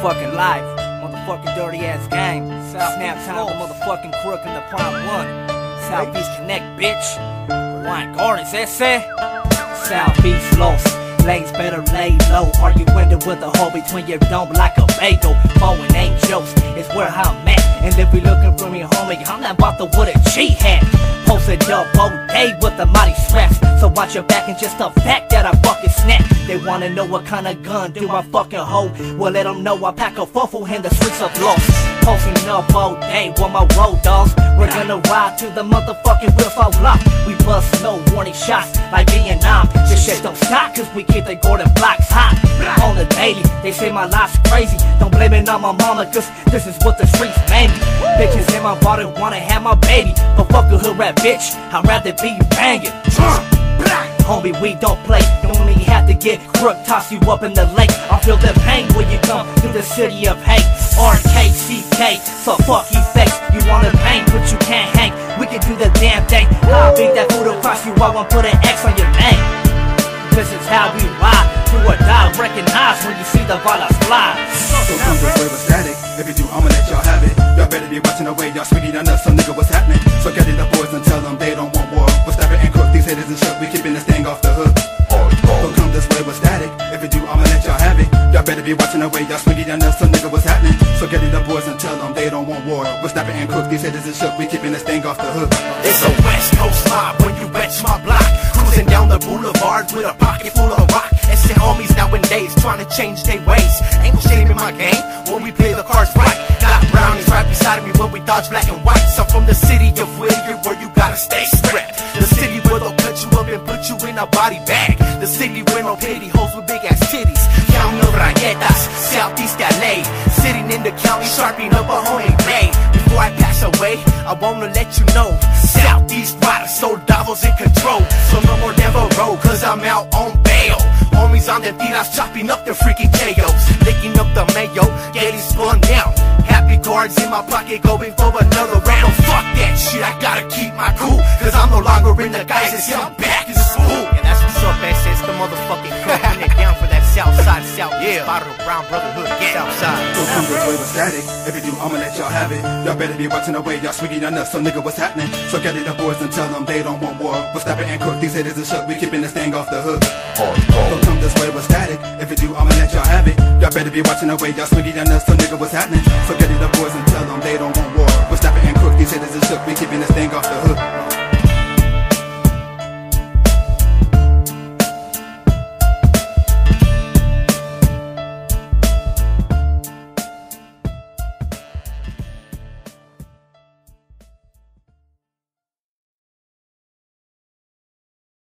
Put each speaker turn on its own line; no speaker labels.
motherfucking life, motherfucking dirty ass game. Snap time, the motherfucking crook in the prime one. Southeast Connect, bitch. Hawaiian Gardens, that's it. Southeast lost. Lanes better lay low. Arguing with a hole between your dome like a bagel. Falling angels is where I'm at. And if we looking for me, homie, I'm not about to with a G hat. Posted up all day with the mighty straps. So watch your back and just the fact that I fucking snap. They wanna know what kind of gun do I fucking hold. Well, let them know I pack a fuffle in the streets of lost. Posting up all day with my road dogs. We're gonna ride till the motherfucking wheels fall off. We bust no warning shots like Vietnam. This shit don't stop cause we keep the Gordon blocks hot. On the daily, they say my life's crazy. Don't blame it on my mama cause this is what the streets made me. Bitches in my body wanna have my baby. But fuck a hood rap bitch, I'd rather be banging. Homie, we don't play. You only have to get crook, toss you up in the lake. I feel the pain when you come to the city of hate. RKCK, so fuck you fakes. You wanna bang, but you can't hang. We can do the damn thing. I'll beat that food across you, I won't put an X on your name. This is how we ride, do or die. Recognize when you see the ballers fly.
So come this way with static. If you do, I'ma let y'all have it. Y'all better be watching the way y'all speaking on us. Some nigga, what's happening? So get it up, boys, and tell them they don't want war. We'll stop it and cook these haters and shit. We keeping this thing off the hook. So come this way with static. If you do, I'ma let y'all have it. Y'all better be watching the way y'all speaking on us. Some nigga, what's happening? So get it up, boys, and tell them they don't want war. We'll stop it and cook these haters and shit. We keeping this thing off the hook.
It's a West Coast mob when you bench my block. Cruising down the boulevard with a pocket full of rock. And say homies nowadays trying to change their ways. Ain't no shame in my game when we play the cards right. Got brownies right beside me when we dodge black and white. I'm from the city of Whittier where you gotta stay strapped. The city where they'll cut you up and put you in a body bag. The city where no pity hoes with big ass titties. Counting of rayetas, Southeast LA. Sitting in the county sharpening up a homie grade. Before I pass away, I wanna let you know Southeast riders, soldados in control. So no more Devereaux, cause I'm out on bail. Homies on the tiras chopping up their freaking KOs. Licking up the mayo, getting spun down. Happy cards in my pocket going for another round. Fuck that shit, I gotta keep my cool. Cause I'm no longer in the guys and I'm back in school. And that's what's up, S. It's the motherfucking cook. Putting it down for that Southside, Southeast, Bottle Brown Brotherhood, Southside.
So come this way with static. If you do, I'ma let y'all have it. Y'all better be watching the way y'all speaking on us. So nigga, what's happening? So get it up, boys, and tell them they don't want war. We'll stop it and cook these haters and shit. We keeping this thing off the hook. So come this way with static. If you do, I'ma let y'all have it. Y'all better be watching the way y'all speaking on us. So nigga, what's happening? So get it up, boys, and tell them they don't want war. We'll stop it and cook these haters and shit. We keeping this thing off the hook.